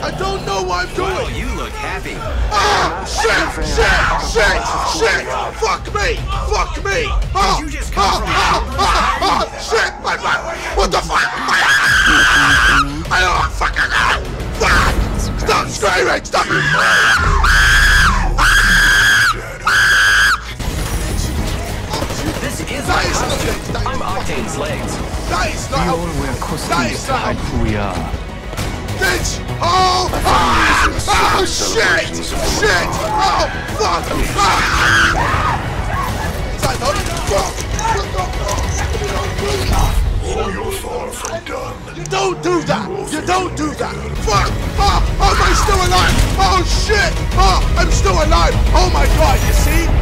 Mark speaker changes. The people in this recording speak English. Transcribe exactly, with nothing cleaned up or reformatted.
Speaker 1: I don't know what I'm doing.
Speaker 2: Well, you look happy.
Speaker 1: Ah! Shit! Shit! Shit! Shit! Fuck me! Fuck me! Ah!
Speaker 2: Did you just
Speaker 1: Ah!
Speaker 2: come from
Speaker 1: Ah! Ah! Ah! Shit! My butt! What the fuck? I don't fucking know! Fuck! Stop screaming! Stop!
Speaker 2: This is
Speaker 1: That
Speaker 2: my
Speaker 1: is not
Speaker 2: costume.
Speaker 1: it. That
Speaker 2: I'm
Speaker 1: is
Speaker 2: Octane's legs.
Speaker 1: That is not how... That is not how...
Speaker 3: who we are.
Speaker 1: Bitch! Oh! Ah! Oh shit! Shit! Oh fuck! Ah! Is that not? Fuck!
Speaker 4: Oh, you're far from done.
Speaker 1: You don't do that! You don't do that! Fuck! Ah! Oh, am I still alive? Oh shit! Oh, I'm still alive! Oh my god! You see?